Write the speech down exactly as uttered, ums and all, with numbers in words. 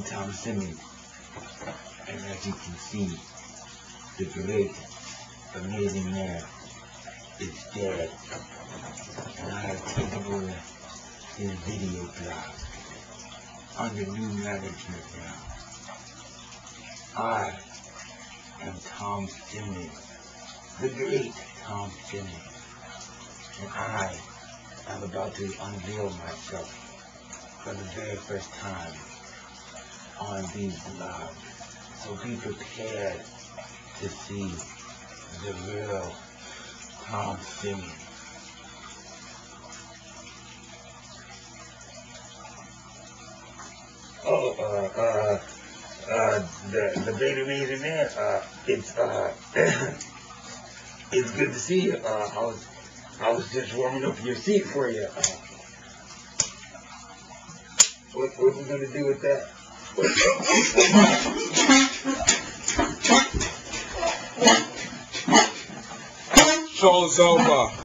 Tom Simmons, and as you can see, the great, amazing man is dead, and I have taken over his video blog under new management now. I am Tom Simmons, the great Tom Simmons, and I am about to unveil myself for the very first time on these blogs. So be prepared to see the real Tom Simmons. Oh, uh, uh, uh, the, the great amazing man, uh, it's, uh, it's good to see you. Uh, I was, I was just warming up your seat for you. Uh, what, what are we gonna do with that? Show's over.